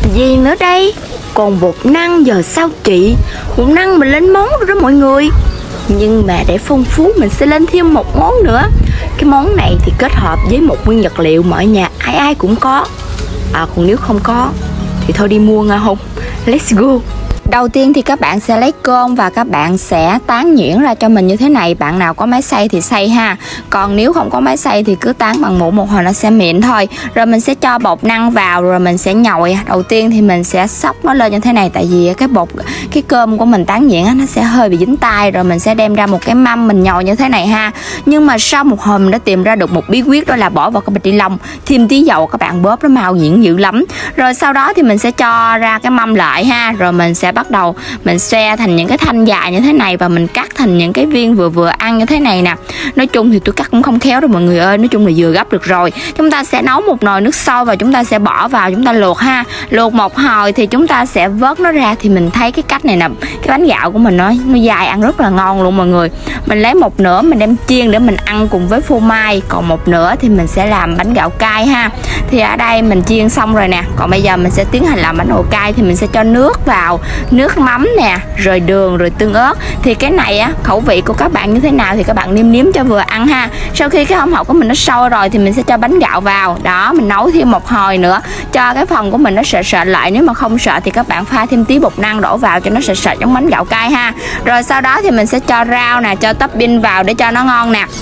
Gì nữa đây? Còn bột năng giờ sao chị? Bột năng mình lên món rồi đó mọi người. Nhưng mà để phong phú mình sẽ lên thêm một món nữa. Cái món này thì kết hợp với một nguyên vật liệu mọi nhà ai ai cũng có. Còn nếu không có thì thôi đi mua nghe không? Let's go. Đầu tiên thì các bạn sẽ lấy cơm và các bạn sẽ tán nhuyễn ra cho mình như thế này. Bạn nào có máy xay thì xay ha. Còn nếu không có máy xay thì cứ tán bằng muỗng một hồi nó sẽ mịn thôi. Rồi mình sẽ cho bột năng vào rồi mình sẽ nhồi. Đầu tiên thì mình sẽ xóc nó lên như thế này. Tại vì cái cơm của mình tán nhuyễn nó sẽ hơi bị dính tay. Rồi mình sẽ đem ra một cái mâm mình nhồi như thế này ha. Nhưng mà sau một hồi mình đã tìm ra được một bí quyết, đó là bỏ vào cái bịch ni lông, thêm tí dầu các bạn bóp nó màu nhuyễn dữ lắm. Rồi sau đó thì mình sẽ cho ra cái mâm lại ha. Rồi mình sẽ bắt đầu mình xoe thành những cái thanh dài như thế này và mình cắt thành những cái viên vừa vừa ăn như thế này nè. Nói chung thì tôi cắt cũng không khéo đâu mọi người ơi, nói chung là vừa gấp được rồi. Chúng ta sẽ nấu một nồi nước sôi và chúng ta sẽ bỏ vào, chúng ta luộc ha. Luộc một hồi thì chúng ta sẽ vớt nó ra. Thì mình thấy cái cách này nè, cái bánh gạo của mình nó dài ăn rất là ngon luôn mọi người. Mình lấy một nửa mình đem chiên để mình ăn cùng với phô mai, còn một nửa thì mình sẽ làm bánh gạo cay ha. Thì ở đây mình chiên xong rồi nè, còn bây giờ mình sẽ tiến hành làm bánh gạo cay. Thì mình sẽ cho nước vào, nước mắm nè, rồi đường, rồi tương ớt. Thì cái này á, khẩu vị của các bạn như thế nào thì các bạn nêm nếm cho vừa ăn ha. Sau khi cái hỗn hợp của mình nó sôi rồi thì mình sẽ cho bánh gạo vào. Đó, mình nấu thêm một hồi nữa cho cái phần của mình nó sệt sệt lại. Nếu mà không sợ thì các bạn pha thêm tí bột năng đổ vào cho nó sệt sệt giống bánh gạo cay ha. Rồi sau đó thì mình sẽ cho rau nè, cho topping vào để cho nó ngon nè.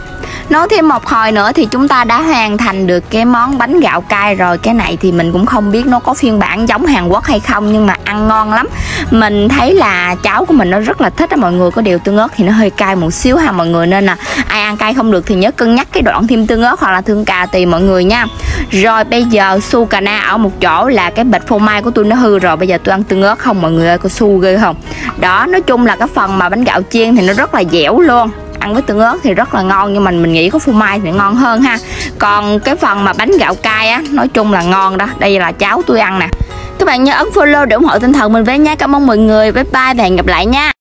Nấu thêm một hồi nữa thì chúng ta đã hoàn thành được cái món bánh gạo cay rồi. Cái này thì mình cũng không biết nó có phiên bản giống Hàn Quốc hay không, nhưng mà ăn ngon lắm. Mình thấy là cháu của mình nó rất là thích đó mọi người. Có điều tương ớt thì nó hơi cay một xíu ha mọi người, nên là ai ăn cay không được thì nhớ cân nhắc cái đoạn thêm tương ớt hoặc là thương cà tùy mọi người nha. Rồi bây giờ su cà na ở một chỗ là cái bịch phô mai của tôi nó hư rồi. Bây giờ tôi ăn tương ớt không mọi người ơi, có su ghê không? Đó, nói chung là cái phần mà bánh gạo chiên thì nó rất là dẻo luôn. Ăn với tương ớt thì rất là ngon, nhưng mà mình nghĩ có phô mai thì ngon hơn ha. Còn cái phần mà bánh gạo cay á, nói chung là ngon đó. Đây là cháu tôi ăn nè. Các bạn nhớ ấn follow để ủng hộ tinh thần mình với nha. Cảm ơn mọi người. Bye bye và hẹn gặp lại nha.